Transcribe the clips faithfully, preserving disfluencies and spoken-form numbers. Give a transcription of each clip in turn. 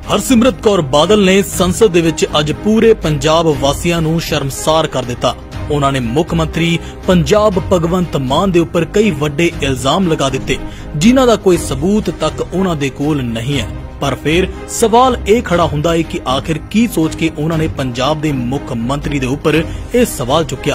हरसिमरत कौर बादल ने संसद दे विच अज पूरे पंजाब वासियां नूं शर्मसार कर दिता। उन्होंने मुख मंत्री पंजाब भगवंत मान दे उपर कई वड्डे इल्जाम लगा दिते जिन्हां दा कोई सबूत तक उन्हां दे कोल नहीं है। पर फिर सवाल यह खड़ा हुंदा है कि आखिर की सोच के उन्होंने पंजाब दे मुख मंत्री दे उपर यह सवाल चुक्या।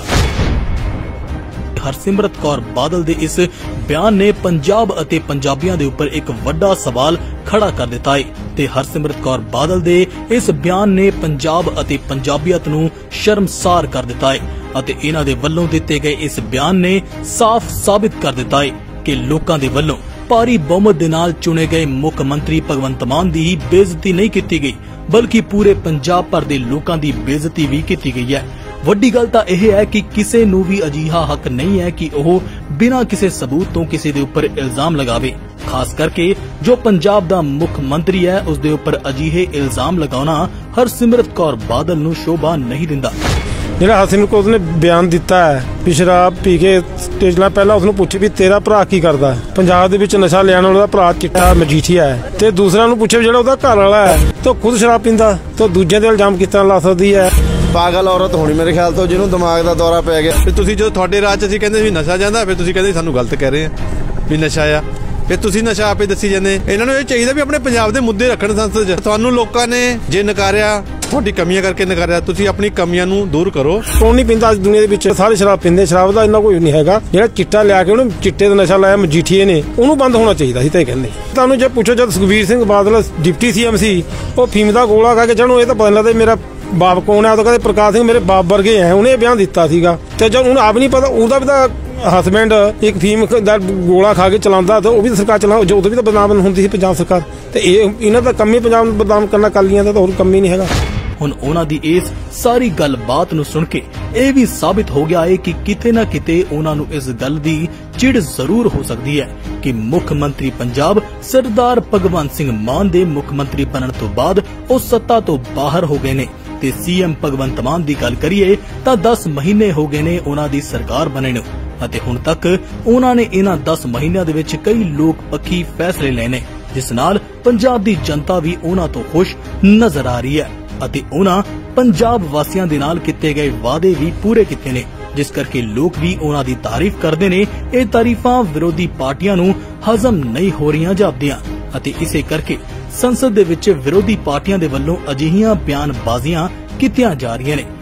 हरसिमरत कौर बादल दे इस बयान ने पंजाब अते पंजाबियां दे उपर एक वड्डा सवाल खड़ा कर दिता है ते हरसिमरत कौर बादल दे इस बयान ने पंजाब अते पंजाबियत नूं शर्मसार कर दिता है अते इन्हां दे वल्लों दिते गए इस बयान ने साफ साबित कर दिता है कि लोकां दे वल्लों भारी बहुमत दे नाल चुने गए मुख मंत्री भगवंत मान दी ही बेइज्जती नहीं की गई बल्कि पूरे पंजाब भर दे लोकां दी बेइज्जती भी की गई है। वड्डी गल तां यह है कि किसी नूं भी अजिहा हक नहीं है कि ओह बिना किसी सबूत तो किसी दे उपर इल्जाम लगावे, खास करके जो पंजाब दा मुख मंत्री है उस दे उपर अजिहे इल्जाम लगाना हरसिमरत कौर बादल नूं शोभा नहीं दिंदा। ਜਿਹੜਾ ਹਰਸਿਮਰਤ ਕੌਰ ਨੇ ਬਿਆਨ ਦਿੱਤਾ ਹੈ ਵੀ ਸ਼ਰਾਬ ਪੀ ਕੇ ਸਟੇਜ ਨਾਲ ਪਹਿਲਾਂ ਉਸਨੂੰ ਪੁੱਛੇ ਵੀ ਤੇਰਾ ਭਰਾ ਕੀ ਕਰਦਾ ਹੈ। ਪੰਜਾਬ ਦੇ ਵਿੱਚ ਨਸ਼ਾ ਲੈਣ ਵਾਲਾ ਭਰਾ ਚਿੱਟਾ ਮਜੀਠੀਆ ਹੈ ਤੇ ਦੂਸਰਾ ਨੂੰ ਪੁੱਛੇ ਜਿਹੜਾ ਉਹਦਾ ਘਰ ਵਾਲਾ ਹੈ ਤਾਂ ਖੁਦ ਸ਼ਰਾਬ ਪੀਂਦਾ ਤਾਂ ਦੂਜਿਆਂ ਦੇ ਇਲਜ਼ਾਮ ਕਿਸ ਤਰ੍ਹਾਂ ਲਾ ਸਕਦੀ ਹੈ। पागल औरत होनी मेरे ख्याल तो जिन्होंने दिमाग का दौरा पै गया। तुसीं जो तुहाडे राह च असीं कहंदे भी नशा जांदा फिर तुसीं कहंदे सानूं गलत कह रहे हैं भी नशा आ फिर तुसीं नशा आपे दसी जांदे। इन्हां नूं इह चाहीदा भी अपने पंजाब दे मुद्दे रखण संसद च। तुहानूं लोकां ने जे नकारिया तुहाडी कमियां करके नकारिया तुसीं अपनी कमियां नूं दूर करो। कौन नहीं पींदा दुनिया दे विच सारे शराब पींदे, शराब दा इन्ना कोई नहीं हैगा। ਜਿਹੜਾ ਚਿੱਟਾ ਲਿਆ ਕੇ ਉਹਨੂੰ ਚਿੱਟੇ ਦਾ ਨਸ਼ਾ ਲਾਇਆ ਮਜੀਠੀਏ ਨੇ ਉਹਨੂੰ ਬੰਦ ਹੋਣਾ ਚਾਹੀਦਾ ਸੀ ਤਾਂ ਕਹਿੰਦੇ। ਤੁਹਾਨੂੰ ਜੇ ਪੁੱਛੋ ਜਦ ਸੁਖਬੀਰ ਸਿੰਘ ਬਾਦਲ ਡਿਪਟੀ ਸੀਐਮ ਸੀ ਉਹ ਫੀਮ ਦਾ ਗੋਲਾ ਖਾ ਕੇ ਜਾਣੋ ਇਹ ਤਾਂ ਪਤਾ ਲੱਗਦਾ ਮੇਰਾ बाप कौन है तो कहते प्रकाश सिंह मेरे बाप वर्गे हैं उन्हें बयान दिता सीगा ते जब उन्हें आप नहीं पता उदा भी हसबैंड एक फीम दा गोला खा के चलांदा तो वो भी सरकार चला जो उदों भी तो बदनाम हुंदी सी पंजाब सरकार ते इन्हां दा कम ही पंजाब बदनाम करना कालियां दा तो होर कम ही नहीं हैगा। हुण उन्हां दी इस सारी गलबात नूं सुन के यह भी साबित हो गया है कि किते ना किते उन्हां नूं इस गल दी चिड़ जरूर हो सकती है कि मुख मंत्री पंजाब सरदार भगवंत सिंह मान दे मुख मंत्री बनने तो बाद वो सत्ता तो बाहर हो गए ने ते सीएम भगवंत मान दी गल करिए तां दस महीने हो गए ने उन्हां दी सरकार बने नूं अते हुण तक उन्हां ने इन्हां दस महीनों दे विच कई लोक पक्की फैसले लेने जिस नाल पंजाब दी जनता भी उन्हां तो खुश नजर आ रही है अते उन्हां पंजाब वासियां दे नाल कीते गए वादे भी पूरे कीते ने जिस करके लोग भी उन्हां दी तारीफ करदे ने। इह तारीफां विरोधी पार्टियां नूं हजम नहीं हो रहीआं जापदियां अते इसे करके संसद दे विच विरोधी पार्टियां दे वल्लों अजिहियां बयानबाजियां कीतियां जा रहीआं ने